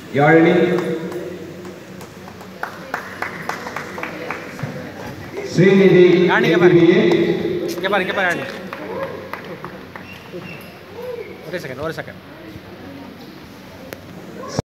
Yarni, Srinidhi, NVBA. Ke par Yarni. One second.